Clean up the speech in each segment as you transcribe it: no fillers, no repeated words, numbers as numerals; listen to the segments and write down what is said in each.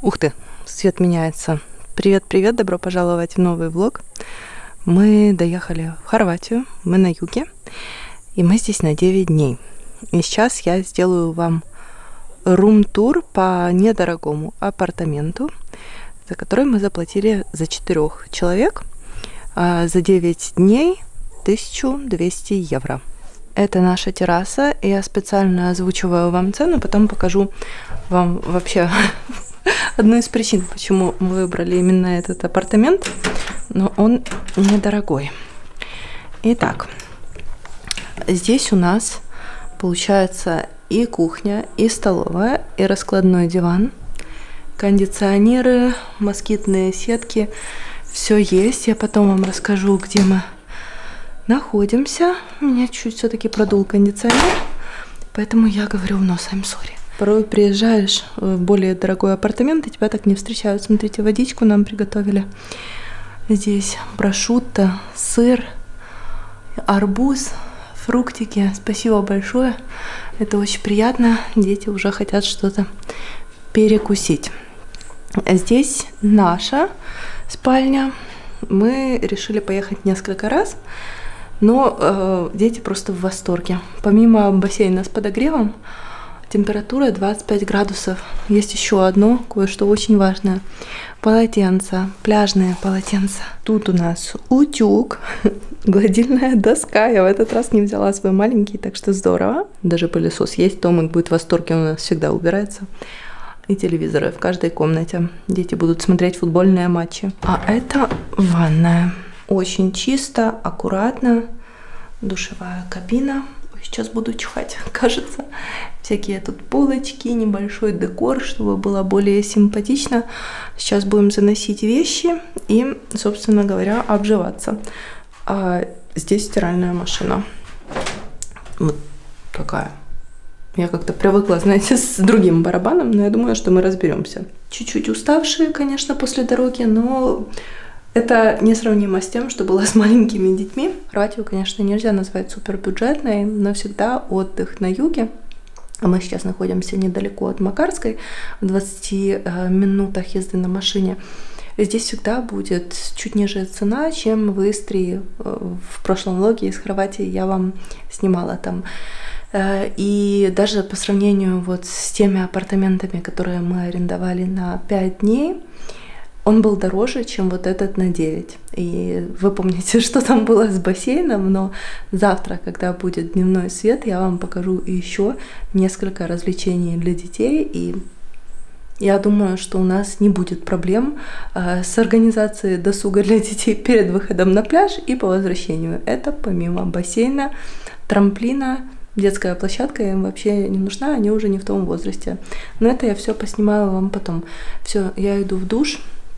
Ух ты, свет меняется. Привет-привет, добро пожаловать в новый влог. Мы доехали в Хорватию, мы на юге, и мы здесь на 9 дней. И сейчас я сделаю вам рум-тур по недорогому апартаменту, за который мы заплатили за 4 человек за 9 дней 1200 евро. Это наша терраса, и я специально озвучиваю вам цену, потом покажу вам вообще одну из причин, почему мы выбрали именно этот апартамент, но он недорогой. Итак, здесь у нас получается и кухня, и столовая, и раскладной диван, кондиционеры, москитные сетки, все есть. Я потом вам расскажу, где мы находимся. Меня чуть все-таки продул кондиционер, поэтому я говорю в нос, I'm sorry. Порой приезжаешь в более дорогой апартамент, и тебя так не встречают. Смотрите, водичку нам приготовили. Здесь прошутто, сыр, арбуз, фруктики. Спасибо большое. Это очень приятно. Дети уже хотят что-то перекусить. Здесь наша спальня. Мы решили поехать несколько раз, но дети просто в восторге. Помимо бассейна с подогревом, температура 25 градусов. Есть еще одно, кое-что очень важное. Полотенца, пляжные полотенца. Тут у нас утюг, гладильная доска. Я в этот раз не взяла свой маленький, так что здорово. Даже пылесос есть, Томик будет в восторге, он у нас всегда убирается. И телевизоры в каждой комнате. Дети будут смотреть футбольные матчи. А это ванная. Очень чисто, аккуратно. Душевая кабина. Сейчас буду чихать, кажется. Всякие тут полочки, небольшой декор, чтобы было более симпатично. Сейчас будем заносить вещи и, собственно говоря, обживаться. А здесь стиральная машина. Вот такая. Я как-то привыкла, знаете, с другим барабаном, но я думаю, что мы разберемся. Чуть-чуть уставшие, конечно, после дороги, но это несравнимо с тем, что было с маленькими детьми. Хорватию, конечно, нельзя назвать супербюджетной, но всегда отдых на юге. Мы сейчас находимся недалеко от Макарской, в 20 минутах езды на машине. Здесь всегда будет чуть ниже цена, чем в Истрии. В прошлом влоге из Хорватии я вам снимала там. И даже по сравнению вот с теми апартаментами, которые мы арендовали на 5 дней, он был дороже, чем вот этот на 9. И вы помните, что там было с бассейном, но завтра, когда будет дневной свет, я вам покажу еще несколько развлечений для детей. И я думаю, что у нас не будет проблем с организацией досуга для детей перед выходом на пляж и по возвращению. Это помимо бассейна, трамплина, детская площадка им вообще не нужна, они уже не в том возрасте. Но это я все поснимаю вам потом. Все, я иду в душ.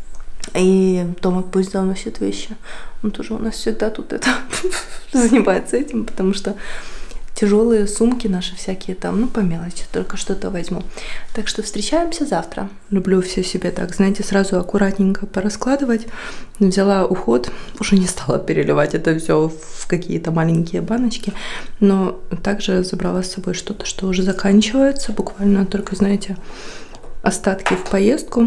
И Томик пусть заносит вещи. Он тоже у нас всегда тут занимается этим, потому что тяжелые сумки наши всякие там, ну, по мелочи, только что-то возьму. Так что встречаемся завтра. Люблю все себе так, знаете, сразу аккуратненько пораскладывать. Взяла уход, уже не стала переливать это все в какие-то маленькие баночки, но также забрала с собой что-то, что уже заканчивается, буквально только, знаете, остатки в поездку.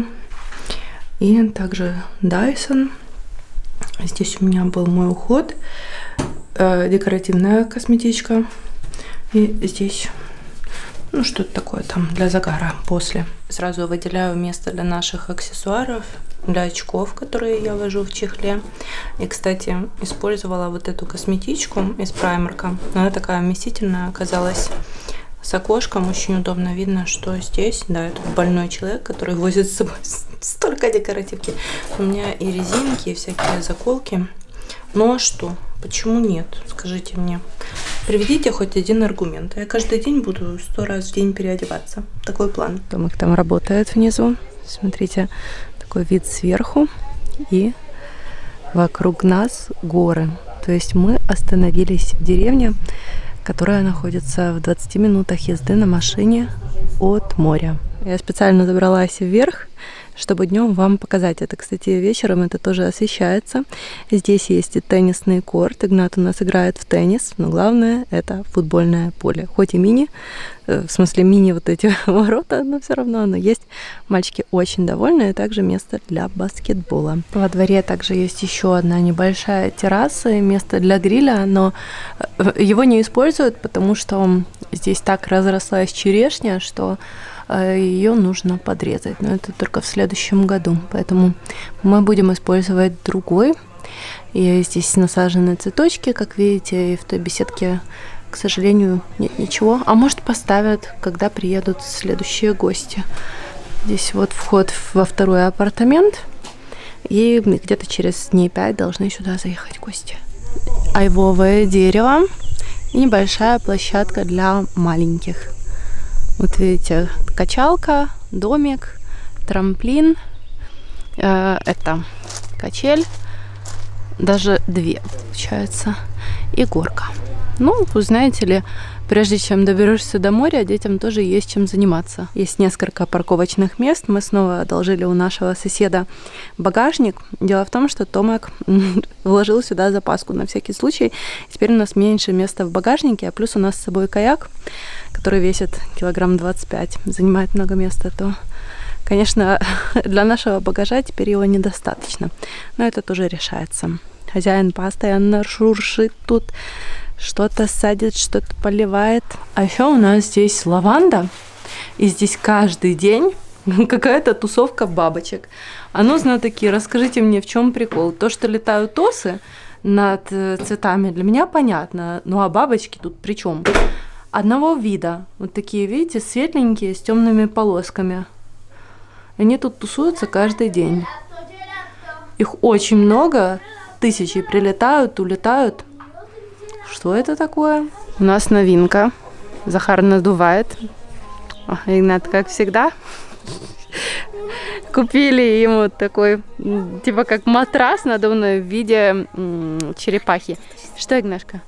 И также Dyson. Здесь у меня был мой уход. Декоративная косметичка. И здесь, ну, что-то такое там для загара после. Сразу выделяю место для наших аксессуаров, для очков, которые я вожу в чехле. И, кстати, использовала вот эту косметичку из Primark. Она такая вместительная оказалась. С окошком очень удобно видно, что здесь, да, это больной человек, который возит с собой столько декоративки. У меня и резинки, и всякие заколки. Ну а что? Почему нет? Скажите мне. Приведите хоть один аргумент. Я каждый день буду 100 раз в день переодеваться. Такой план. Томик там работает внизу. Смотрите, такой вид сверху. И вокруг нас горы. То есть мы остановились в деревне, которая находится в 20 минутах езды на машине от моря. Я специально забралась вверх, чтобы днем вам показать это. Кстати, вечером это тоже освещается. Здесь есть и теннисный корт. Игнат у нас играет в теннис, но главное это футбольное поле. Хоть и мини, в смысле мини вот эти ворота, но все равно оно есть. Мальчики очень довольны, и также место для баскетбола. Во дворе также есть еще одна небольшая терраса и место для гриля, но его не используют, потому что здесь так разрослась черешня, что ее нужно подрезать, но это только в следующем году, поэтому мы будем использовать другой. И здесь насажены цветочки, как видите, и в той беседке, к сожалению, нет ничего. А может, поставят, когда приедут следующие гости. Здесь вот вход во второй апартамент, и где-то через дней 5 должны сюда заехать гости. Айвовое дерево и небольшая площадка для маленьких. Вот видите, качалка, домик, трамплин, это качель, даже 2 получается, и горка. Ну, вы знаете ли, прежде чем доберешься до моря, детям тоже есть чем заниматься. Есть несколько парковочных мест. Мы снова одолжили у нашего соседа багажник. Дело в том, что Томак вложил сюда запаску на всякий случай. Теперь у нас меньше места в багажнике, а плюс у нас с собой каяк, который весит килограмм 25, занимает много места, то, конечно, для нашего багажа теперь его недостаточно. Но это тоже решается. Хозяин постоянно шуршит тут, что-то садит, что-то поливает. А еще у нас здесь лаванда, и здесь каждый день какая-то тусовка бабочек. А ну, знатоки, расскажите мне, в чем прикол? То, что летают осы над цветами, для меня понятно. Ну а бабочки тут при чем? Одного вида. Вот такие, видите, светленькие, с темными полосками. Они тут тусуются каждый день. Их очень много, тысячи прилетают, улетают. Что это такое? У нас новинка. Захар надувает. Игнат, как всегда. Купили ему такой, типа как матрас надувной в виде черепахи. Что, Игнашка?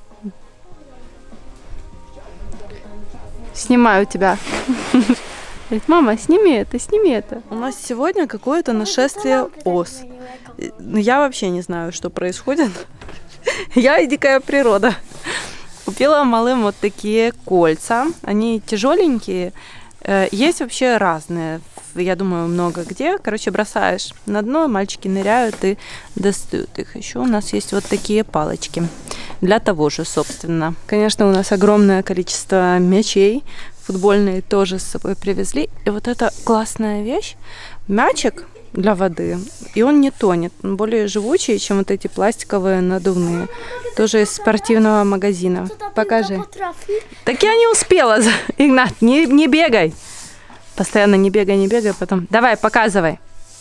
Снимаю тебя. Говорит, мама, сними это, сними это. У нас сегодня какое-то нашествие ос. Я вообще не знаю, что происходит. Я и дикая природа. Купила малым вот такие кольца. Они тяжеленькие. Есть вообще разные. Я думаю, много где. Короче, бросаешь на дно, мальчики ныряют и достают их. Еще у нас есть вот такие палочки. Для того же, собственно. Конечно, у нас огромное количество мячей. Футбольные тоже с собой привезли. И вот эта классная вещь. Мячик для воды. И он не тонет. Он более живучий, чем вот эти пластиковые надувные. Тоже из спортивного магазина. Покажи. Так я не успела. Игнат, не бегай. Постоянно не бегай, потом. Давай, показывай.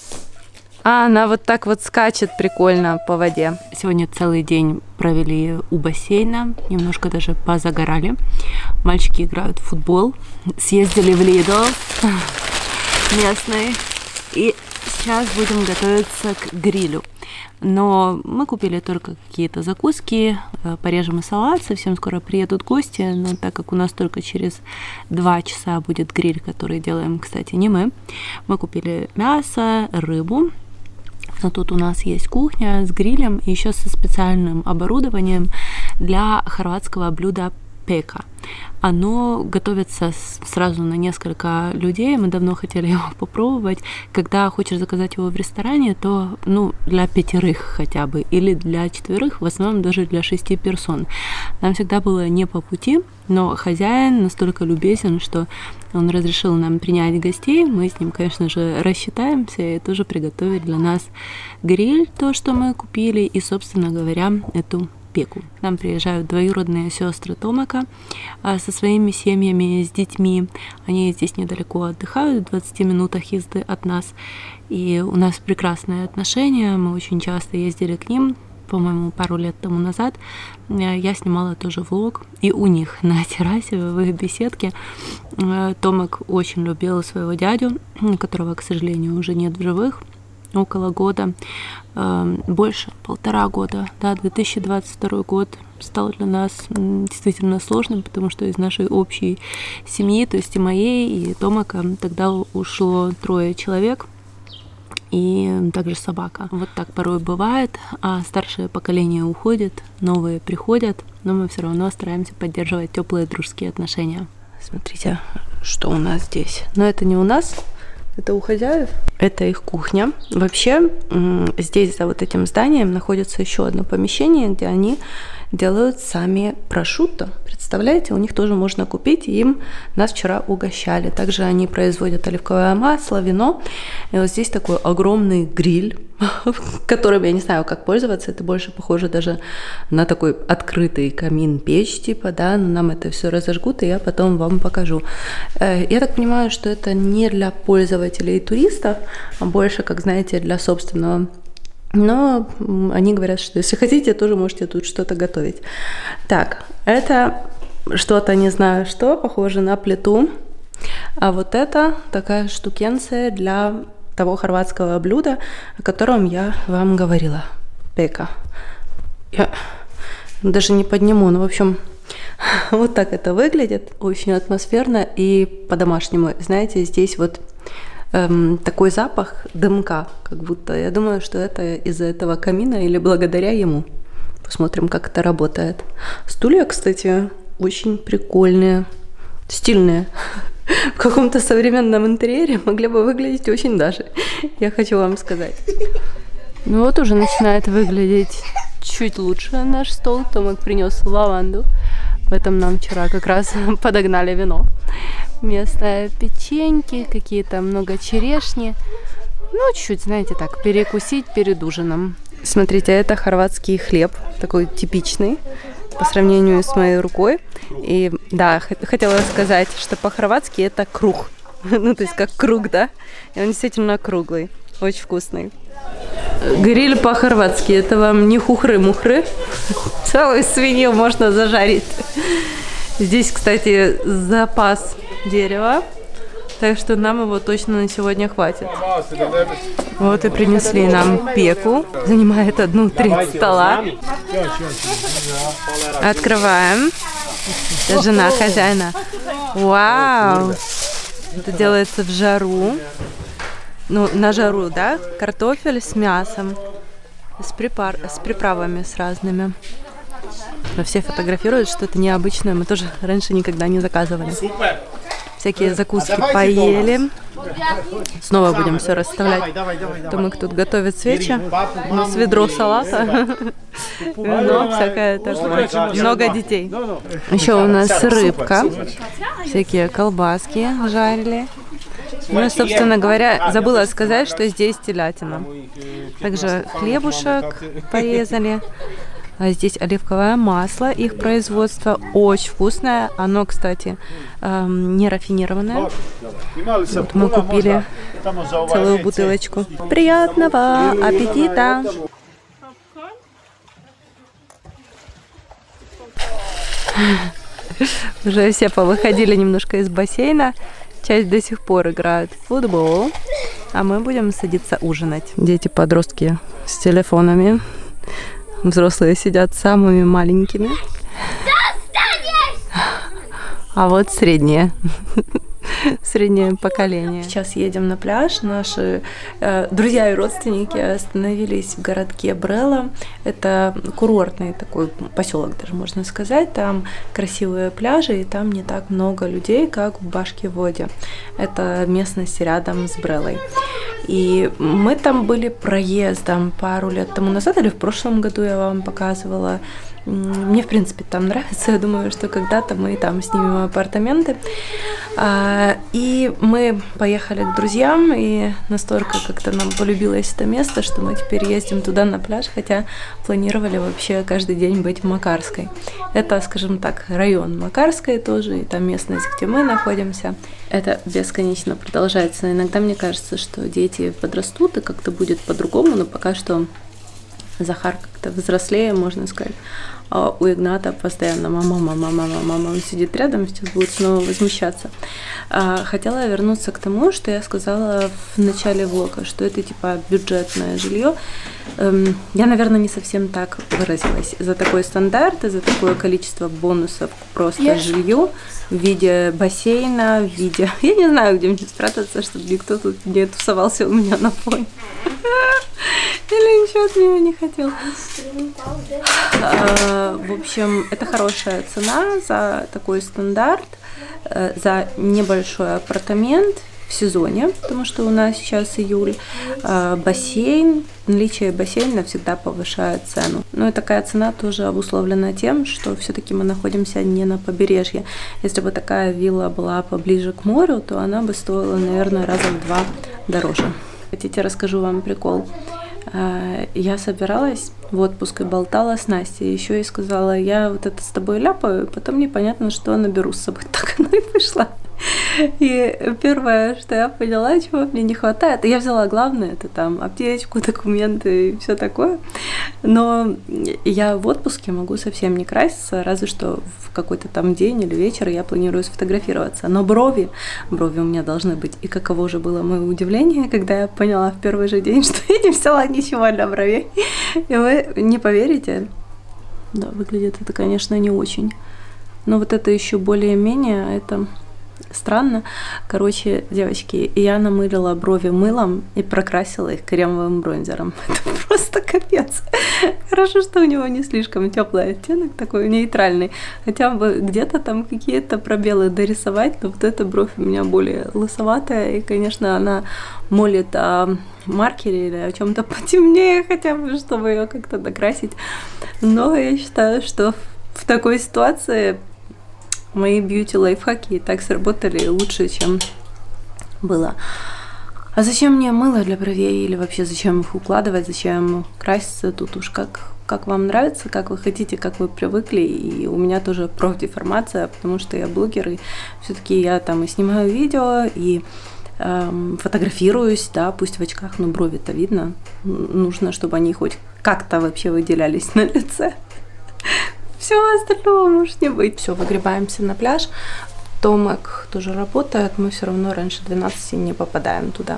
А она вот так вот скачет прикольно по воде. Сегодня целый день провели у бассейна, немножко даже позагорали. Мальчики играют в футбол. Съездили в Lidl местный. И сейчас будем готовиться к грилю. Но мы купили только какие-то закуски, порежем и салат. Совсем скоро приедут гости, но так как у нас только через 2 часа будет гриль, который делаем, кстати, не мы. Мы купили мясо, рыбу. Но тут у нас есть кухня с грилем и еще со специальным оборудованием для хорватского блюда пека. Оно готовится сразу на несколько людей. Мы давно хотели его попробовать. Когда хочешь заказать его в ресторане, то для 5 хотя бы, или для 4, в основном даже для 6 персон. Нам всегда было не по пути, но хозяин настолько любезен, что он разрешил нам принять гостей. Мы с ним, конечно же, рассчитаемся и тоже приготовить для нас гриль, то, что мы купили, и, собственно говоря, эту пеку. К нам приезжают двоюродные сестры Томака со своими семьями, с детьми. Они здесь недалеко отдыхают, в 20 минутах езды от нас. И у нас прекрасные отношения. Мы очень часто ездили к ним. По-моему, пару лет тому назад я снимала тоже влог. И у них на террасе, в их беседке, Томак очень любил своего дядю, которого, к сожалению, уже нет в живых. Около года, больше, 1,5 года, да, 2022 год стал для нас действительно сложным, потому что из нашей общей семьи, то есть и моей, и Томака, тогда ушло 3 человек. и также собака. Вот так порой бывает, а старшее поколение уходит, новые приходят, но мы все равно стараемся поддерживать теплые дружеские отношения. Смотрите, что у нас здесь. Но это не у нас, это у хозяев. Это их кухня. Вообще, здесь за вот этим зданием находится еще одно помещение, где они делают сами прошутто. Представляете, у них тоже можно купить, и им нас вчера угощали. Также они производят оливковое масло, вино. И вот здесь такой огромный гриль, которым я не знаю, как пользоваться. Это больше похоже даже на такой открытый камин, печь типа, да, но нам это все разожгут, и я потом вам покажу. Я так понимаю, что это не для пользователей и туристов, а больше, как знаете, для собственного. Но они говорят, что если хотите, тоже можете тут что-то готовить. Так, это что-то, не знаю что, похоже на плиту. А вот это такая штукенция для того хорватского блюда, о котором я вам говорила. Пека. Я даже не подниму, но в общем, вот так это выглядит. Очень атмосферно и по-домашнему. Знаете, здесь вот такой запах дымка, как будто. Я думаю, что это из-за этого камина или благодаря ему. Посмотрим, как это работает. Стулья, кстати, очень прикольные, стильные. В каком-то современном интерьере могли бы выглядеть очень даже. Я хочу вам сказать. Ну вот уже начинает выглядеть чуть лучше наш стол. Томик принес лаванду. В этом нам вчера как раз подогнали вино. Местные печеньки, какие-то много черешни. Ну, чуть-чуть, знаете, так, перекусить перед ужином. Смотрите, это хорватский хлеб, такой типичный, по сравнению с моей рукой. И да, хотела сказать, что по-хорватски это круг. Ну, то есть как круг, да? И он действительно круглый, очень вкусный. Гриль по-хорватски, это вам не хухры-мухры. Целую свинью можно зажарить. Здесь, кстати, запас дерева, так что нам его точно на сегодня хватит. Вот и принесли нам пеку. Занимает 1/3 стола. Открываем. Это жена хозяина. Вау! Это делается в жару. Ну, на жару, да? Картофель с мясом. С приправами с разными. Все фотографируют, что это необычное. Мы тоже раньше никогда не заказывали. Всякие закуски поели. Снова будем все расставлять. Томик тут готовит свечи. У нас ведро салата. Вино, всякое такое. Много детей. Еще у нас рыбка. Всякие колбаски жарили. Ну и, собственно говоря, забыла сказать, что здесь телятина. Также хлебушек порезали. А здесь оливковое масло, их производство очень вкусное. Оно, кстати, не рафинированное. Вот мы купили целую бутылочку. Приятного аппетита! Уже все повыходили немножко из бассейна. Часть до сих пор играют в футбол. А мы будем садиться ужинать. Дети-подростки с телефонами. Взрослые сидят самыми маленькими. А вот средние. Среднее поколение. Сейчас едем на пляж. Наши друзья и родственники остановились в городке Брела. Это курортный такой поселок, даже можно сказать. Там красивые пляжи, и там не так много людей, как в Башкиводе. Это местность рядом с Брелой. И мы там были проездом пару лет тому назад, или в прошлом году я вам показывала. Мне, в принципе, там нравится. Я думаю, что когда-то мы там снимем апартаменты. И мы поехали к друзьям, и настолько как-то нам полюбилось это место, что мы теперь ездим туда на пляж, хотя планировали вообще каждый день быть в Макарской. Это, скажем так, район Макарской тоже, и там местность, где мы находимся. Это бесконечно продолжается. Иногда мне кажется, что дети подрастут, и как-то будет по-другому, но пока что Захар как-то взрослее, можно сказать. А у Игната постоянно мама, он сидит рядом, сейчас будет снова возмущаться. Хотела вернуться к тому, что я сказала в начале влога, что это типа бюджетное жилье. Я, наверное, не совсем так выразилась. За такой стандарт и за такое количество бонусов просто жилью в виде бассейна, в виде... Я не знаю, где мне спрятаться, чтобы никто тут не тусовался у меня на фоне. Или ничего от меня не хотел. В общем, это хорошая цена за такой стандарт, за небольшой апартамент в сезоне, потому что у нас сейчас июль. Бассейн, наличие бассейна всегда повышает цену. Но и такая цена тоже обусловлена тем, что все-таки мы находимся не на побережье. Если бы такая вилла была поближе к морю, то она бы стоила, наверное, раза в 2 дороже. Хотите, расскажу вам прикол? Я собиралась в отпуск и болтала с Настей. Еще и сказала, я вот это с тобой ляпаю, потом непонятно, что наберу с собой. Так оно и вышло. И первое, что я поняла, чего мне не хватает, я взяла главное, это там аптечку, документы и все такое. Но я в отпуске могу совсем не краситься, разве что в какой-то там день или вечер я планирую сфотографироваться. Но брови у меня должны быть. И каково же было мое удивление, когда я поняла в первый же день, что я не взяла ничего для бровей. И вы не поверите, да, выглядит это, конечно, не очень. Но вот это еще более-менее, это... странно. Короче, девочки, я намылила брови мылом и прокрасила их кремовым бронзером. Это просто капец. Хорошо, что у него не слишком теплый оттенок, такой нейтральный. Хотя бы где-то там какие-то пробелы дорисовать, но вот эта бровь у меня более лысоватая, и, конечно, она молит о маркере или о чем-то потемнее, хотя бы, чтобы ее как-то докрасить. Но я считаю, что в такой ситуации мои бьюти-лайфхаки и так сработали лучше, чем было. А зачем мне мыло для бровей? Или вообще зачем их укладывать? Зачем краситься? Тут уж как вам нравится, как вы хотите, как вы привыкли. И у меня тоже профдеформация, потому что я блогер, и все-таки я там и снимаю видео, и фотографируюсь, да, пусть в очках, но брови-то видно. Нужно, чтобы они хоть как-то вообще выделялись на лице. Все остального может не быть. Все, выгребаемся на пляж. Томик тоже работает, мы все равно раньше 12 не попадаем туда.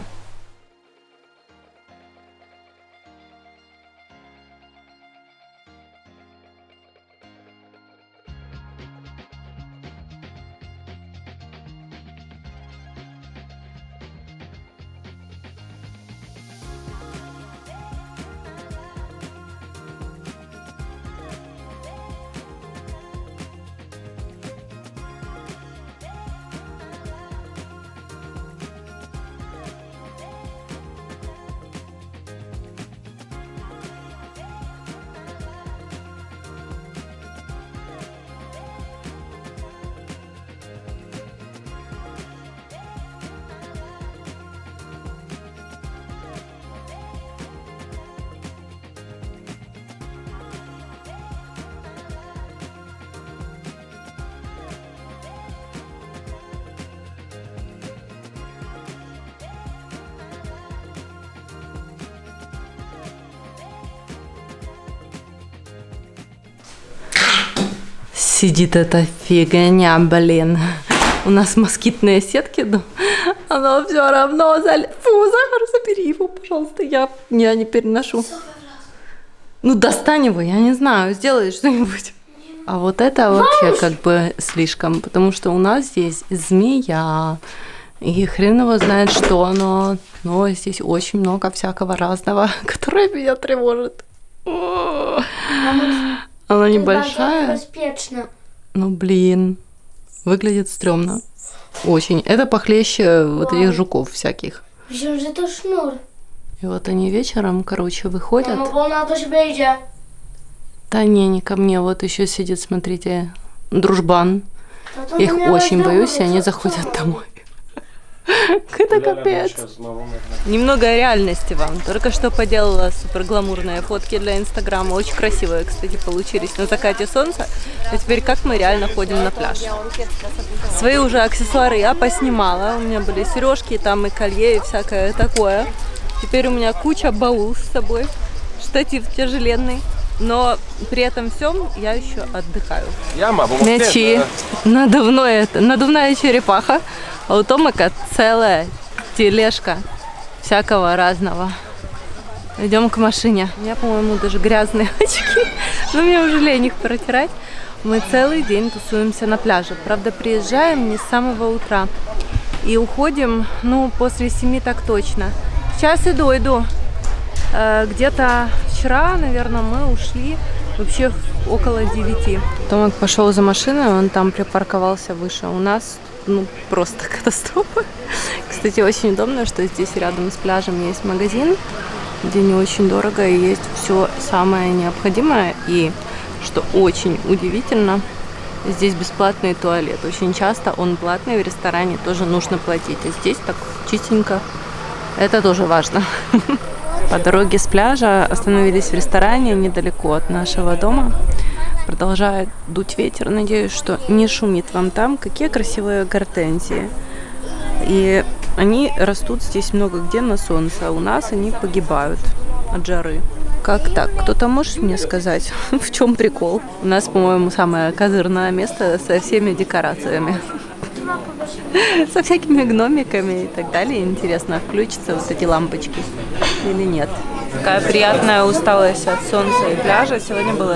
Сидит эта фигня, блин. У нас москитные сетки, но оно все равно Фу, Захар, забери его, пожалуйста, я не переношу. Ну, достань его, я не знаю, сделай что-нибудь. А вот это вообще как бы слишком, потому что у нас здесь змея, и хрен его знает что, но здесь очень много всякого разного, которое меня тревожит. Она небольшая. Ну, блин, выглядит стрёмно. Очень. Это похлеще вот этих жуков всяких. Причем же это шнур. И вот они вечером, короче, выходят. Мама, волна до себя идет. Да не ко мне. Вот еще сидит, смотрите, дружбан. Их очень боюсь, и они заходят домой. Это капец. Немного реальности вам. Только что поделала супер гламурные фотки для Инстаграма. Очень красивые, кстати, получились на закате солнца. И теперь как мы реально ходим на пляж. Свои уже аксессуары я поснимала. У меня были сережки, там и колье, и всякое такое. Теперь у меня куча баул с собой. Штатив тяжеленный. но при этом всем я еще отдыхаю. Мячи, надувная черепаха, а у Томика целая тележка всякого разного. Идем к машине. У меня, по-моему, даже грязные очки, но мне уже лень их протирать. Мы целый день тусуемся на пляже. Правда, приезжаем не с самого утра. И уходим, ну, после 7 так точно. Сейчас иду. Где-то вчера, наверное, мы ушли вообще около 9. Томик пошел за машиной, он там припарковался выше. У нас, ну, просто катастрофа. Кстати, очень удобно, что здесь рядом с пляжем есть магазин, где не очень дорого и есть все самое необходимое. И, что очень удивительно, здесь бесплатный туалет. Очень часто он платный, в ресторане тоже нужно платить. А здесь так чистенько. Это тоже важно. По дороге с пляжа остановились в ресторане недалеко от нашего дома. Продолжает дуть ветер. Надеюсь, что не шумит вам там. Какие красивые гортензии. И они растут здесь много где на солнце, а у нас они погибают от жары. Как так? Кто-то может мне сказать, в чем прикол? У нас, по-моему, самое козырное место со всеми декорациями. Со всякими гномиками и так далее. Интересно, включатся вот эти лампочки или нет. Такая приятная усталость от солнца и пляжа. Сегодня было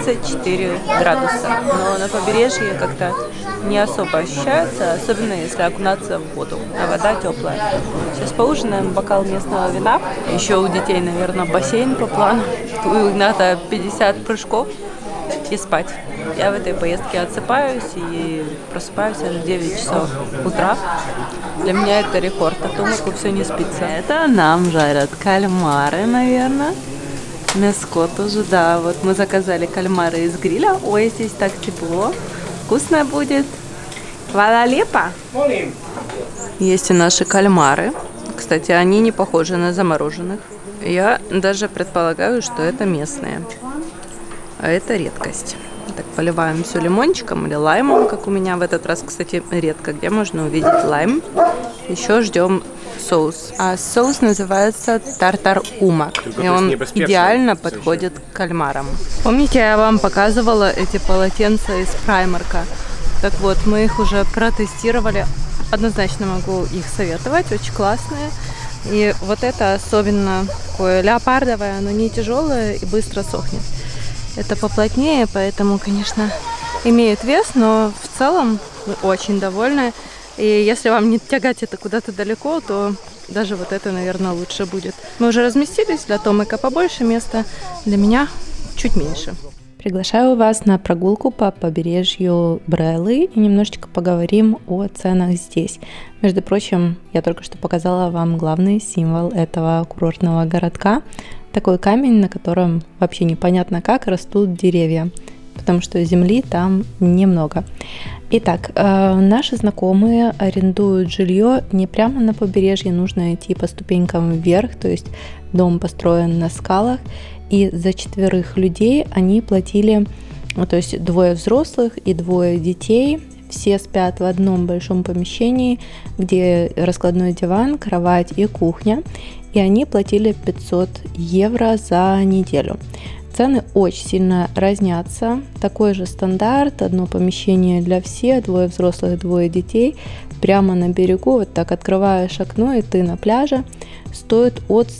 34 градуса. Но на побережье как-то не особо ощущается, особенно если окунаться в воду. А вода теплая. Сейчас поужинаем, бокал местного вина. Еще у детей, наверное, бассейн по плану. Надо 50 прыжков и спать. Я в этой поездке отсыпаюсь и просыпаюсь аж в 9 часов утра. Для меня это рекорд, а Томику все не спится. Это нам жарят кальмары, наверное. Мяско тоже, да. Вот мы заказали кальмары из гриля. Ой, здесь так тепло. Вкусно будет. Валалепа. Есть и наши кальмары. Кстати, они не похожи на замороженных. Я даже предполагаю, что это местные. А это редкость. Так, поливаем все лимончиком или лаймом, как у меня в этот раз, кстати, редко где можно увидеть лайм. Еще ждем соус. А соус называется тартар умак. И он идеально подходит к кальмарам. Помните, я вам показывала эти полотенца из Праймарка? Так вот, мы их уже протестировали. Однозначно могу их советовать. Очень классные. И вот это особенно такое леопардовое, оно не тяжелое и быстро сохнет. Это поплотнее, поэтому, конечно, имеет вес, но в целом мы очень довольны. И если вам не тягать это куда-то далеко, то даже вот это, наверное, лучше будет. Мы уже разместились, для Томика побольше места, для меня чуть меньше. Приглашаю вас на прогулку по побережью Брэлы и немножечко поговорим о ценах здесь. Между прочим, я только что показала вам главный символ этого курортного городка. Такой камень, на котором вообще непонятно как растут деревья, потому что земли там немного. Итак, наши знакомые арендуют жилье не прямо на побережье, нужно идти по ступенькам вверх, то есть дом построен на скалах, и за 4 людей они платили, то есть 2 взрослых и 2 детей. Все спят в одном большом помещении, где раскладной диван, кровать и кухня. И они платили 500 евро за неделю. Цены очень сильно разнятся. Такой же стандарт, одно помещение для всех, 2 взрослых, 2 детей. Прямо на берегу, вот так открываешь окно, и ты на пляже. Стоит от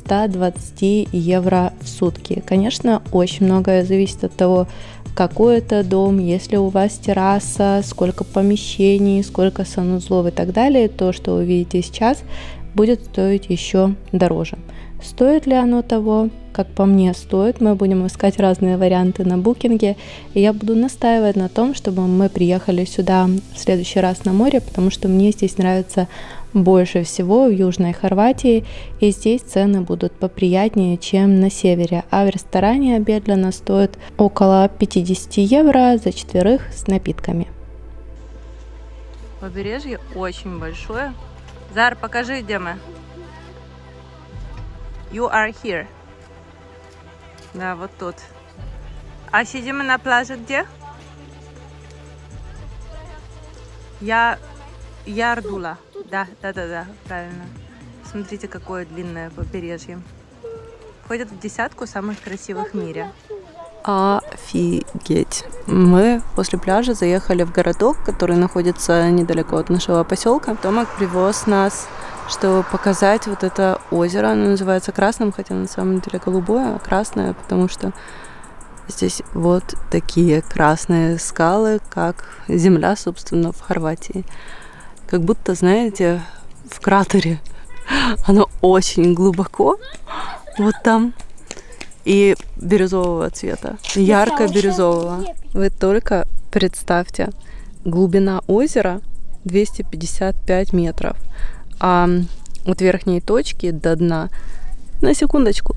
120 евро в сутки. Конечно, очень многое зависит от того, какой это дом, если у вас терраса, сколько помещений, сколько санузлов и так далее. То, что вы видите сейчас, будет стоить еще дороже. Стоит ли оно того? Как по мне, стоит. Мы будем искать разные варианты на букинге. И я буду настаивать на том, чтобы мы приехали сюда в следующий раз на море, потому что мне здесь нравится больше всего в Южной Хорватии. И здесь цены будут поприятнее, чем на севере. А в ресторане обед для нас стоит около 50 евро за 4 с напитками. Побережье очень большое. Зар, покажи, где мы. You are here. Да, вот тут. А сидим мы на пляже где? Ярдула. Да, правильно. Смотрите, какое длинное побережье. Входит в 10 самых красивых в мире. Офигеть. Мы после пляжа заехали в городок, который находится недалеко от нашего поселка. Томак привез нас, чтобы показать вот это озеро. Оно называется Красным, хотя на самом деле голубое, а красное, потому что здесь вот такие красные скалы, как земля, собственно, в Хорватии. Как будто, знаете, в кратере. Оно очень глубоко. Вот там. И бирюзового цвета. Ярко-бирюзового. Вы только представьте. Глубина озера 255 метров. А от верхней точки до дна, на секундочку,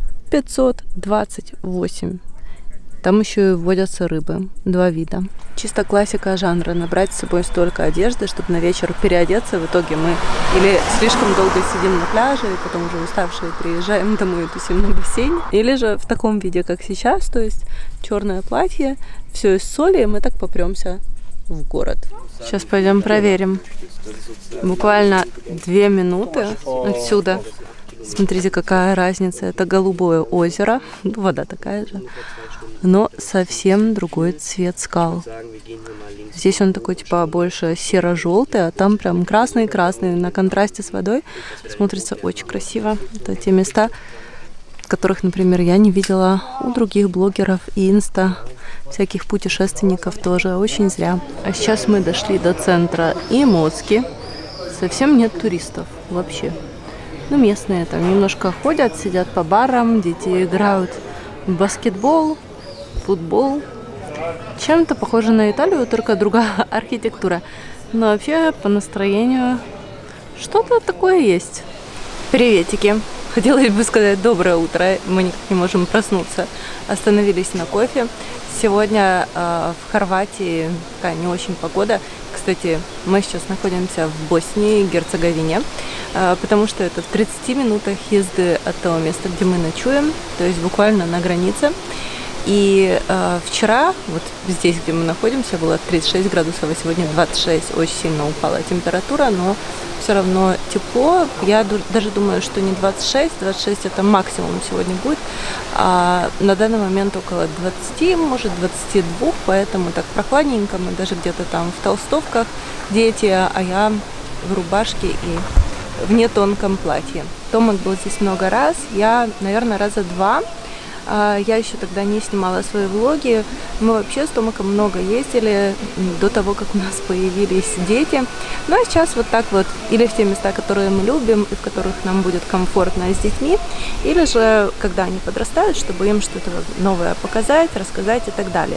528. Там еще и водятся рыбы. 2 вида. Чисто классика жанра. Набрать с собой столько одежды, чтобы на вечер переодеться. В итоге мы или слишком долго сидим на пляже, и потом уже уставшие приезжаем домой и тусим на бассейне. Или же в таком виде, как сейчас, то есть черное платье, все из соли, и мы так попремся в город. Сейчас пойдем проверим. Буквально 2 минуты отсюда. Смотрите, какая разница. Это голубое озеро. Вода такая же. Но совсем другой цвет скал. Здесь он такой, типа, больше серо-желтый, а там прям красный-красный. На контрасте с водой смотрится очень красиво. Это те места, которых, например, я не видела у других блогеров и инста всяких путешественников тоже. Очень зря. А сейчас мы дошли до центра Имоцки. Совсем нет туристов вообще. Ну, местные там немножко ходят, сидят по барам, дети играют в баскетбол, футбол. Чем-то похоже на Италию, только другая архитектура. Но вообще по настроению что-то такое есть. Приветики. Хотелось бы сказать доброе утро. Мы никак не можем проснуться. Остановились на кофе. Сегодня в Хорватии такая не очень погода. Кстати, мы сейчас находимся в Боснии и Герцеговине, потому что это в 30 минутах езды от того места, где мы ночуем, то есть буквально на границе. И вчера, вот здесь, где мы находимся, было 36 градусов, а сегодня 26. Очень сильно упала температура, но все равно тепло. Я даже думаю, что не 26, 26 это максимум сегодня будет. А на данный момент около 20, может 22, поэтому так прохладненько. Мы даже где-то там в толстовках, дети, а я в рубашке и в нетонком платье. Томак был здесь много раз, я, наверное, раза 2. Я еще тогда не снимала свои влоги. Мы вообще с Томаком много ездили до того, как у нас появились дети. Ну а сейчас вот так вот, или в те места, которые мы любим, и в которых нам будет комфортно с детьми, или же, когда они подрастают, чтобы им что-то новое показать, рассказать и так далее.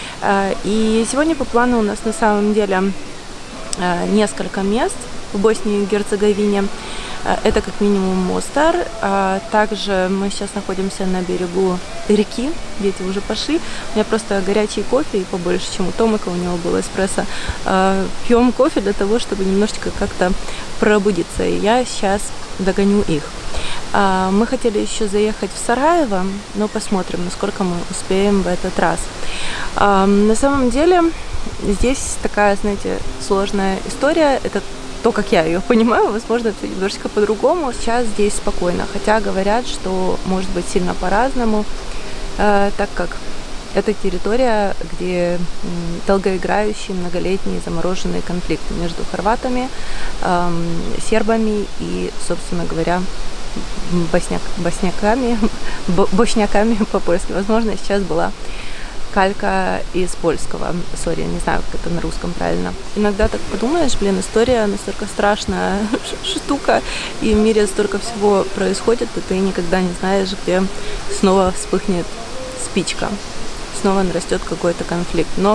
И сегодня по плану у нас на самом деле несколько мест в Боснии и Герцеговине. Это как минимум Мостар. Также мы сейчас находимся на берегу реки. Дети уже пошли. У меня просто горячий кофе и побольше, чем у Томака. У него был эспрессо. Пьем кофе для того, чтобы немножечко как-то пробудиться. И я сейчас догоню их. Мы хотели еще заехать в Сараево, но посмотрим, насколько мы успеем в этот раз. На самом деле здесь такая, знаете, сложная история. Это то, как я ее понимаю, возможно, это немножечко по-другому. Сейчас здесь спокойно, хотя говорят, что может быть сильно по-разному, так как это территория, где долгоиграющий, многолетний замороженный конфликт между хорватами, сербами и, собственно говоря, бошняками по-польски. Возможно, сейчас была калька из польского. Сори, не знаю, как это на русском правильно. Иногда так подумаешь, история настолько страшная штука, и в мире столько всего происходит, и ты никогда не знаешь, где снова вспыхнет спичка, снова нарастет какой-то конфликт. Но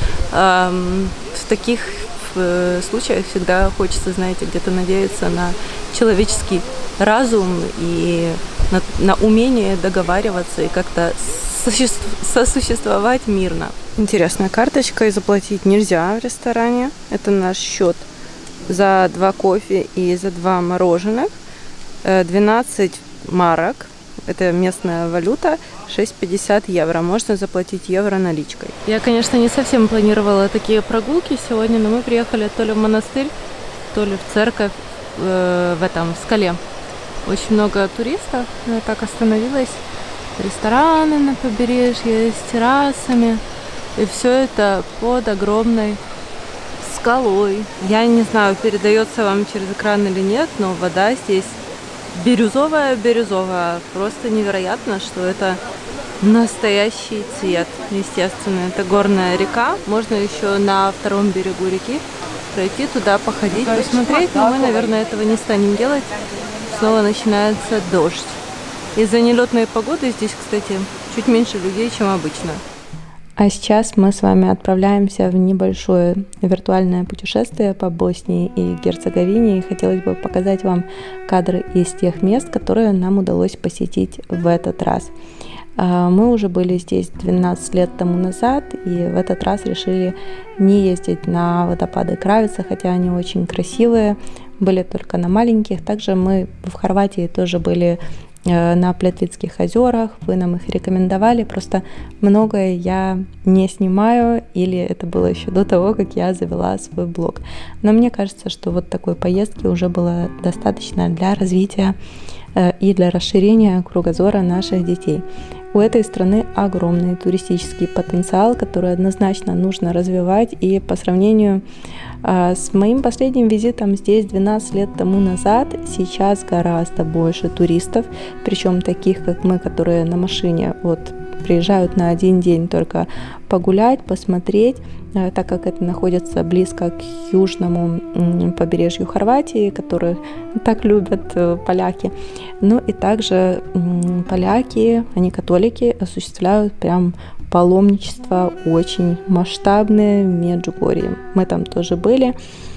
в таких случаях всегда хочется, знаете, где-то надеяться на человеческий разум и на умение договариваться и как-то сосуществовать мирно. Интересная карточка, и заплатить нельзя в ресторане. Это наш счет за 2 кофе и за 2 мороженых. 12 марок. Это местная валюта. 6,50 евро. Можно заплатить евро наличкой. Я, конечно, не совсем планировала такие прогулки сегодня, но мы приехали то ли в монастырь, то ли в церковь в скале. Очень много туристов, но я так остановилась рестораны на побережье с террасами. И все это под огромной скалой. Я не знаю, передается вам через экран или нет, но вода здесь бирюзовая. Просто невероятно, что это настоящий цвет, естественно. Это горная река. Можно еще на втором берегу реки пройти туда, походить, посмотреть. Но мы, наверное, этого не станем делать. Снова начинается дождь. Из-за нелетной погоды здесь, кстати, чуть меньше людей, чем обычно. А сейчас мы с вами отправляемся в небольшое виртуальное путешествие по Боснии и Герцеговине. И хотелось бы показать вам кадры из тех мест, которые нам удалось посетить в этот раз. Мы уже были здесь 12 лет тому назад, и в этот раз решили не ездить на водопады Кравица, хотя они очень красивые, были только на маленьких. Также мы в Хорватии тоже были на Плетвицких озерах, вы нам их рекомендовали, просто многое я не снимаю, или это было еще до того, как я завела свой блог. Но мне кажется, что вот такой поездки уже было достаточно для развития и для расширения кругозора наших детей. У этой страны огромный туристический потенциал, который однозначно нужно развивать, и по сравнению с моим последним визитом здесь 12 лет тому назад, сейчас гораздо больше туристов, причем таких, как мы, которые на машине приезжают на один день только погулять, посмотреть, так как это находится близко к южному побережью Хорватии, которых так любят поляки. Ну и также поляки, они католики, осуществляют прям паломничество очень масштабное в Меджугорье. Мы там тоже были.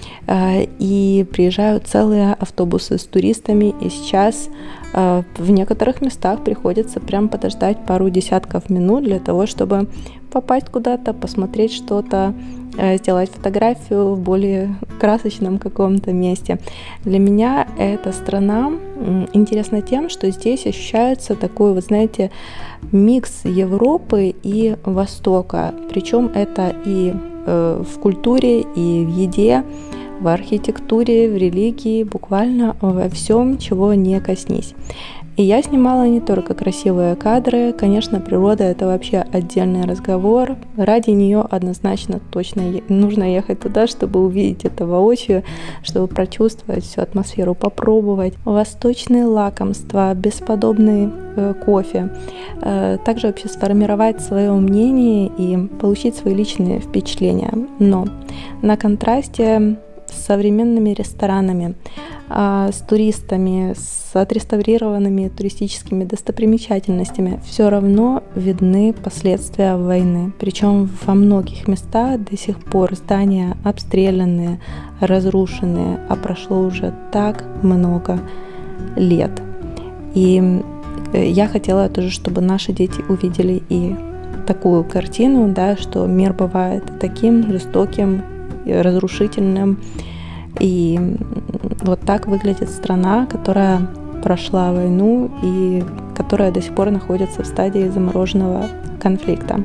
И приезжают целые автобусы с туристами, и сейчас в некоторых местах приходится прям подождать пару десятков минут для того, чтобы попасть куда-то, посмотреть что-то, сделать фотографию в более красочном каком-то месте. Для меня эта страна интересна тем, что здесь ощущается такой, вот знаете, микс Европы и Востока. Причем это и в культуре, и в еде, в архитектуре, в религии, буквально во всем, чего не коснись. И я снимала не только красивые кадры, конечно, природа — это вообще отдельный разговор. Ради нее однозначно точно нужно ехать туда, чтобы увидеть это воочию, чтобы прочувствовать всю атмосферу, попробовать восточные лакомства, бесподобный кофе. Также вообще сформировать свое мнение и получить свои личные впечатления. Но на контрасте с современными ресторанами, с туристами, с отреставрированными туристическими достопримечательностями все равно видны последствия войны. Причем во многих местах до сих пор здания обстрелянные, разрушенные, а прошло уже так много лет. И я хотела тоже, чтобы наши дети увидели и такую картину, да, что мир бывает таким жестоким, разрушительным. И вот так выглядит страна, которая прошла войну и которая до сих пор находится в стадии замороженного конфликта.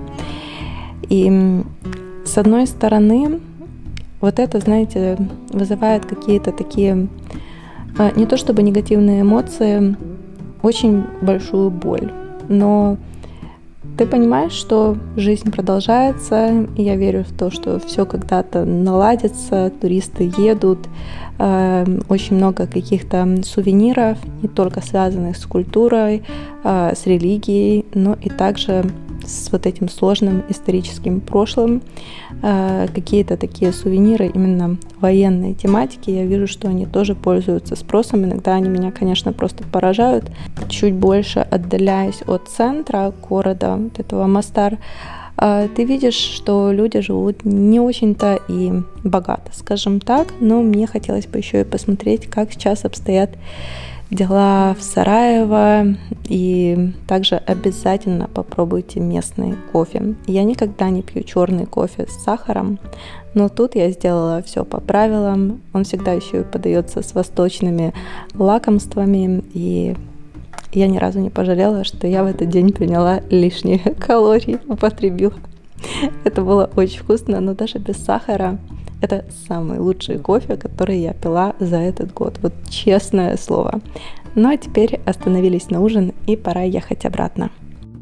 И с одной стороны, вот это, знаете, вызывает какие-то такие, не то чтобы негативные эмоции, очень большую боль. Но ты понимаешь, что жизнь продолжается, и я верю в то, что все когда-то наладится, туристы едут, очень много каких-то сувениров, не только связанных с культурой, с религией, но и также с вот этим сложным историческим прошлым. Какие-то такие сувениры именно военной тематики, я вижу, что они тоже пользуются спросом. Иногда они меня, конечно, просто поражают. Чуть больше отдаляясь от центра города, вот этого Мостар, ты видишь, что люди живут не очень-то и богато, скажем так, но мне хотелось бы еще и посмотреть, как сейчас обстоят дела в Сараево, и также обязательно попробуйте местный кофе. Я никогда не пью черный кофе с сахаром, но тут я сделала все по правилам. Он всегда еще и подается с восточными лакомствами, и я ни разу не пожалела, что я в этот день приняла лишние калории, употребила. Это было очень вкусно, но даже без сахара это самый лучший кофе, который я пила за этот год. Вот честное слово. Ну а теперь остановились на ужин, и пора ехать обратно.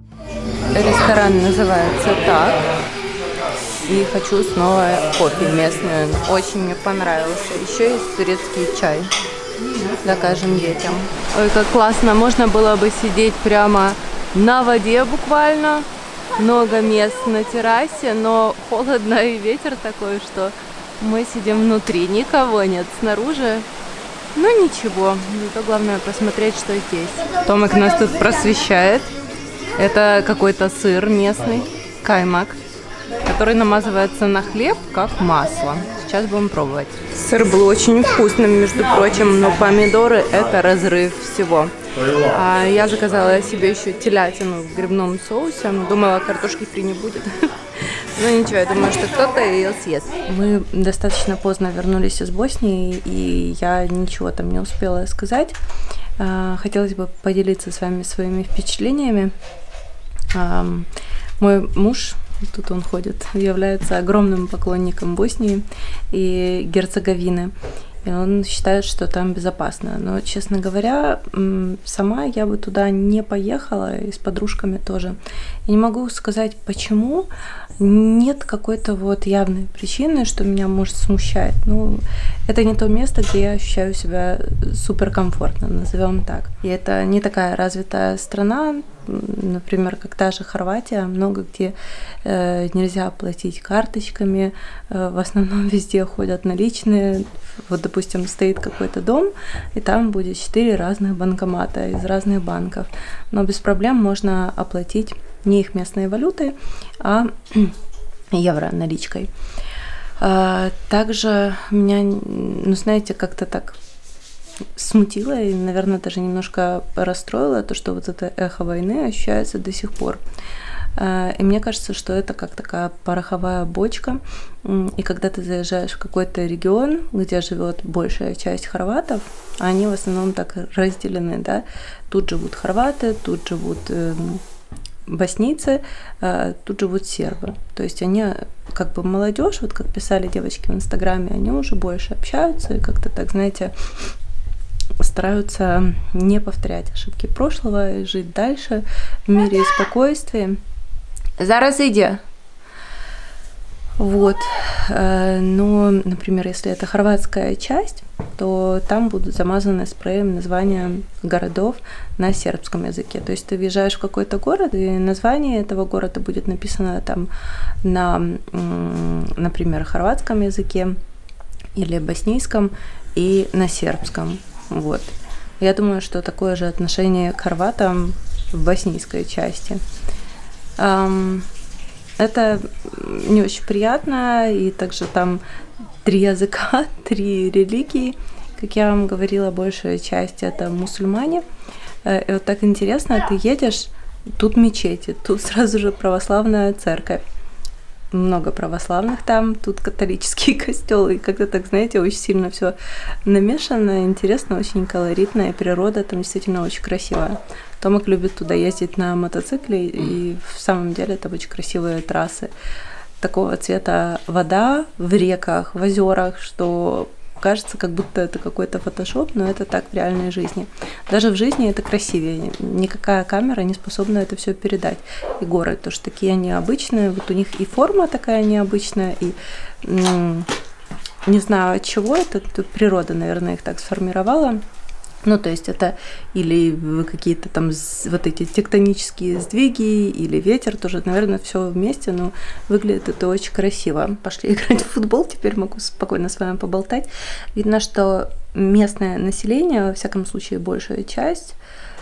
Ресторан называется так. И хочу снова кофе местный. Он очень мне понравился. Еще есть турецкий чай. Закажем детям. Ой, как классно. Можно было бы сидеть прямо на воде буквально. Много мест на террасе, но холодно и ветер такой, что мы сидим внутри. Никого нет снаружи. Ну ничего. Зато главное посмотреть, что здесь. Томик нас тут просвещает. Это какой-то сыр местный. Каймак. Который намазывается на хлеб, как масло. Сейчас будем пробовать. Сыр был очень вкусным, между прочим, но помидоры – это разрыв всего. Я заказала себе еще телятину в грибном соусе. Думала, картошки фри не будет. Но ничего, я думаю, что кто-то ее съест. Мы достаточно поздно вернулись из Боснии, и я ничего там не успела сказать. Хотелось бы поделиться с вами своими впечатлениями. Мой муж... Тут он ходит, является огромным поклонником Боснии и Герцеговины. И он считает, что там безопасно. Но, честно говоря, сама я бы туда не поехала, и с подружками тоже. Я не могу сказать, почему. Нет какой-то вот явной причины, что меня, может, смущает. Ну, это не то место, где я ощущаю себя суперкомфортно, назовем так. И это не такая развитая страна, например, как та же Хорватия, много где нельзя платить карточками, в основном везде ходят наличные. Вот, допустим, стоит какой-то дом, и там будет 4 разных банкомата из разных банков. Но без проблем можно оплатить не их местной валютой, а евро наличкой. Также меня, ну, знаете, как-то так смутило и, наверное, даже немножко расстроило то, что вот это эхо войны ощущается до сих пор. И мне кажется, что это как такая пороховая бочка. И когда ты заезжаешь в какой-то регион, где живет большая часть хорватов, они в основном так разделены, да. Тут живут хорваты, тут живут боснийцы, тут живут сербы. То есть они как бы молодежь, вот как писали девочки в Инстаграме, они уже больше общаются и как-то так, знаете, стараются не повторять ошибки прошлого и жить дальше в мире и спокойствии. Зараз иди. Вот. Но, например, если это хорватская часть, то там будут замазаны спреем названия городов на сербском языке. То есть ты въезжаешь в какой-то город, и название этого города будет написано там на, например, хорватском языке или боснийском и на сербском. Вот. Я думаю, что такое же отношение к хорватам в боснийской части. Это не очень приятно, и также там 3 языка, 3 религии. Как я вам говорила, большая часть это мусульмане. И вот так интересно, ты едешь, тут мечети, тут сразу же православная церковь. Много православных там, тут католический костел, и как-то так, знаете, очень сильно все намешано, интересно, очень колоритно, и природа там действительно очень красивая. Томик любит туда ездить на мотоцикле, и в самом деле это очень красивые трассы. Такого цвета вода в реках, в озерах, что кажется, как будто это какой-то фотошоп, но это так в реальной жизни. Даже в жизни это красивее. Никакая камера не способна это все передать. И горы тоже такие необычные. Вот у них и форма такая необычная, и не знаю от чего это. Тут природа, наверное, их так сформировала. Ну, то есть это или какие-то там вот эти тектонические сдвиги, или ветер тоже, наверное, все вместе, но выглядит это очень красиво. Пошли играть в футбол, теперь могу спокойно с вами поболтать. Видно, что местное население, во всяком случае, большая часть,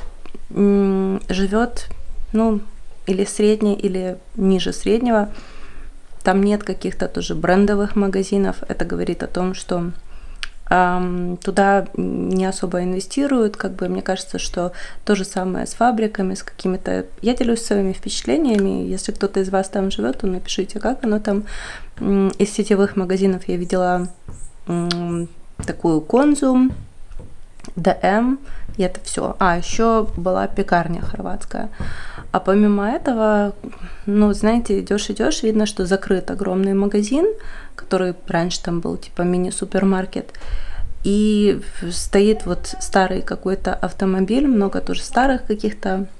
живет, ну, или средне, или ниже среднего. Там нет каких-то тоже брендовых магазинов. Это говорит о том, что туда не особо инвестируют, как бы мне кажется, что то же самое с фабриками, с какими-то... Я делюсь своими впечатлениями, если кто-то из вас там живет, то напишите, как оно там. Из сетевых магазинов я видела такую Конзум, ДМ, и это все. Еще была пекарня хорватская. А помимо этого, ну, знаете, идешь, видно, что закрыт огромный магазин, который раньше там был типа мини-супермаркет, и стоит вот старый какой-то автомобиль, много тоже старых каких-то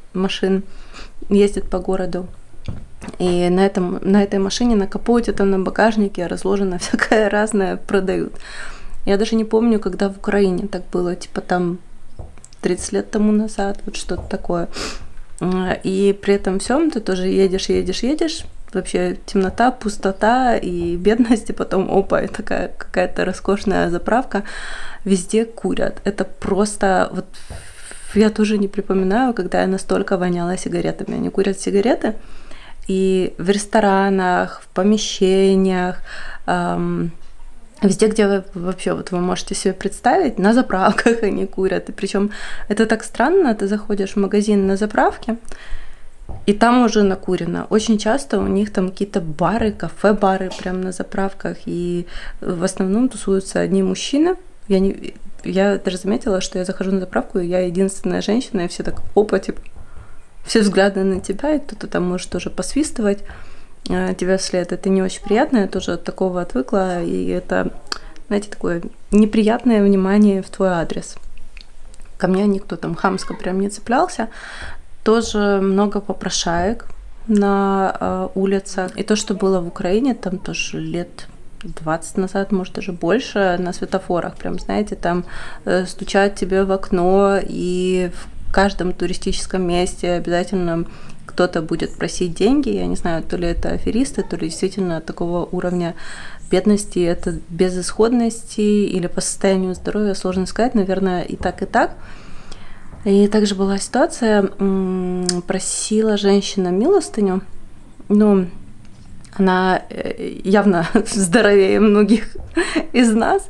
машин ездит по городу. И на этой машине на капоте, там на багажнике разложено всякое разное, продают. Я даже не помню, когда в Украине так было, типа там 30 лет тому назад, вот что-то такое. И при этом всем ты тоже едешь, вообще темнота, пустота и бедность, и потом, опа, и такая какая-то роскошная заправка, везде курят. Это просто, вот я тоже не припоминаю, когда я настолько воняла сигаретами. Они курят сигареты, и в ресторанах, в помещениях, везде, где вы вообще вот вы можете себе представить, на заправках они курят. И причем это так странно, ты заходишь в магазин на заправке, и там уже накурено. Очень часто у них там какие-то бары, кафе-бары прямо на заправках, и в основном тусуются одни мужчины. Я даже заметила, что я захожу на заправку, и я единственная женщина, и все так, опа, типа, все взгляды на тебя, и кто-то там может тоже посвистывать тебя вслед. Это не очень приятно, я тоже от такого отвыкла, и это, знаете, такое неприятное внимание в твой адрес. Ко мне никто там хамско прям не цеплялся. Тоже много попрошаек на улицах. И то, что было в Украине, там тоже лет 20 назад, может, даже больше, на светофорах, прям, знаете, там стучат тебе в окно, и в каждом туристическом месте обязательно кто-то будет просить деньги. Я не знаю, то ли это аферисты, то ли действительно такого уровня бедности, это безысходности или по состоянию здоровья, сложно сказать, наверное, и так, и так. И также была ситуация, просила женщина милостыню, ну, она явно здоровее многих из нас,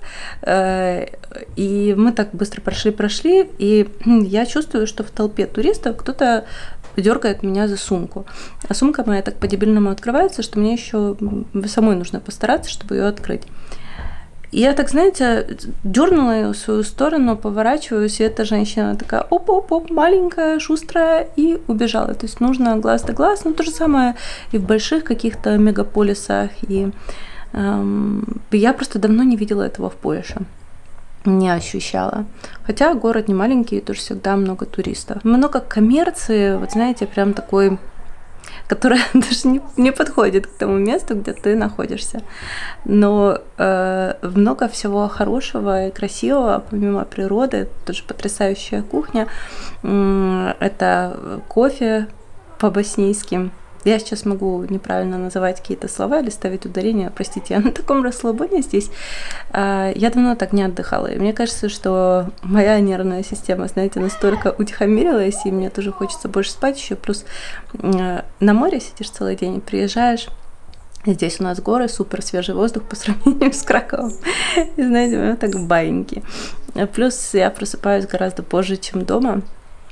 и мы так быстро прошли, и я чувствую, что в толпе туристов кто-то дергает меня за сумку. А сумка моя так по-дебильному открывается, что мне еще самой нужно постараться, чтобы ее открыть. И я так, знаете, дернула ее в свою сторону, поворачиваюсь, и эта женщина такая оп-оп-оп, маленькая, шустрая, и убежала. То есть нужно глаз да глаз, но то же самое и в больших каких-то мегаполисах. И я просто давно не видела этого в Польше. Не ощущала. Хотя город не маленький, и тоже всегда много туристов. Много коммерции, вот знаете, прям такой, которая даже не подходит к тому месту, где ты находишься. Но много всего хорошего и красивого, помимо природы, тоже потрясающая кухня. Это кофе по-боснийски. Я сейчас могу неправильно называть какие-то слова или ставить ударения, простите, я на таком расслабоне здесь. Я давно так не отдыхала, и мне кажется, что моя нервная система, знаете, настолько утихомирилась, и мне тоже хочется больше спать еще, плюс на море сидишь целый день, приезжаешь, и здесь у нас горы, супер свежий воздух по сравнению с Краковом, и знаете, у меня так баиньки. Плюс я просыпаюсь гораздо позже, чем дома.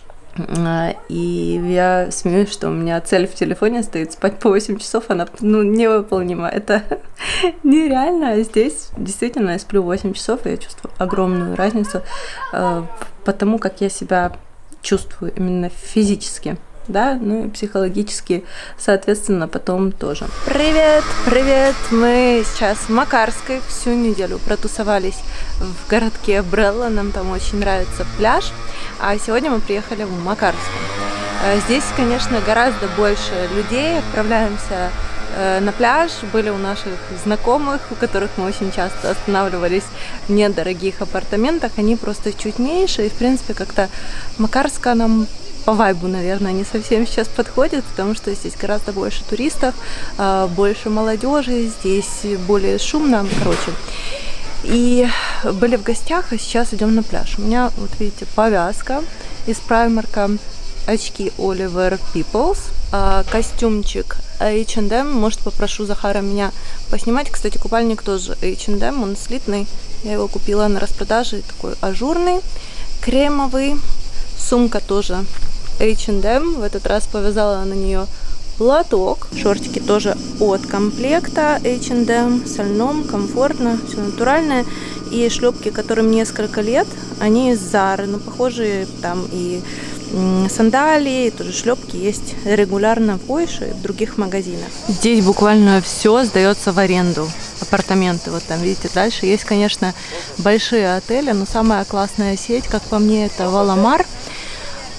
И я смеюсь, что у меня цель в телефоне стоит спать по 8 часов, она невыполнима. Это нереально. А здесь действительно я сплю 8 часов, и я чувствую огромную разницу потому, как я себя чувствую именно физически. Да, ну и психологически, соответственно, потом тоже. Привет, привет! Мы сейчас в Макарской всю неделю протусовались в городке Брелла, нам там очень нравится пляж, а сегодня мы приехали в Макарскую. Здесь, конечно, гораздо больше людей, отправляемся на пляж, были у наших знакомых, у которых мы очень часто останавливались в недорогих апартаментах, они просто чуть меньше, и, в принципе, как-то Макарская нам по вайбу, наверное, не совсем сейчас подходит, потому что здесь гораздо больше туристов, больше молодежи, здесь более шумно, короче. И были в гостях, а сейчас идем на пляж. У меня, вот видите, повязка из Праймарка, очки Oliver Peoples, костюмчик H&M, может, попрошу Захара меня поснимать. Кстати, купальник тоже H&M, он слитный, я его купила на распродаже, такой ажурный, кремовый. Сумка тоже H&M, в этот раз повязала на нее платок. Шортики тоже от комплекта H&M, со льном, комфортно, все натуральное. И шлепки, которым несколько лет, они из Зары, но похожие там и сандалии, тоже шлепки есть регулярно в Польше и в других магазинах. Здесь буквально все сдается в аренду. Апартаменты, вот там, видите, дальше есть, конечно, большие отели, но самая классная сеть, как по мне, это Валамар.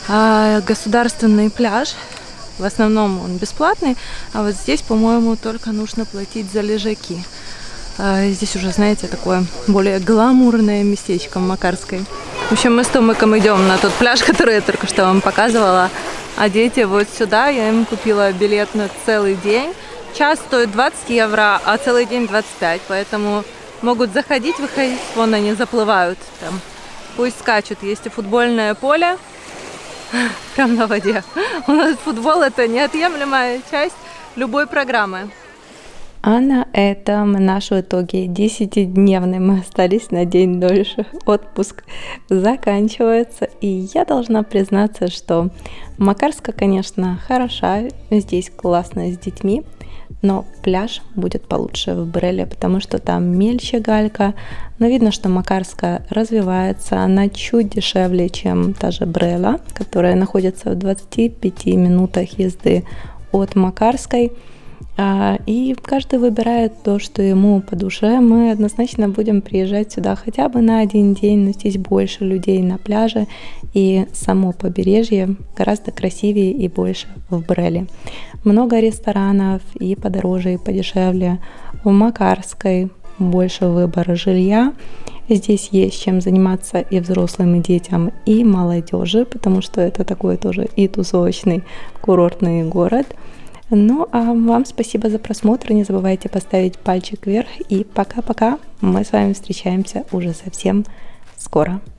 государственный пляж. В основном он бесплатный, а вот здесь, по-моему, только нужно платить за лежаки. Здесь уже, знаете, такое более гламурное местечко в Макарской. В общем, мы с Томиком идем на тот пляж, который я только что вам показывала. А дети вот сюда, я им купила билет на целый день. Час стоит 20 евро, а целый день 25. Поэтому могут заходить, выходить, вон они заплывают там. Пусть скачут. Есть и футбольное поле. Прям на воде. У нас футбол — это неотъемлемая часть любой программы. А на этом наши итоги 10-дневные, мы остались на день дольше. Отпуск заканчивается. И я должна признаться, что Макарска, конечно, хороша. Здесь классно с детьми. Но пляж будет получше в Бреле, потому что там мельче галька. Но видно, что Макарска развивается. Она чуть дешевле, чем та же Брела, которая находится в 25 минутах езды от Макарской. И каждый выбирает то, что ему по душе. Мы однозначно будем приезжать сюда хотя бы на один день, но здесь больше людей на пляже, и само побережье гораздо красивее и больше в Бреле. Много ресторанов и подороже, и подешевле. В Макарской больше выбора жилья. Здесь есть чем заниматься и взрослым, и детям, и молодежи, потому что это такой тоже и тусовочный курортный город. Ну, а вам спасибо за просмотр. Не забывайте поставить пальчик вверх. И пока-пока. Мы с вами встречаемся уже совсем скоро.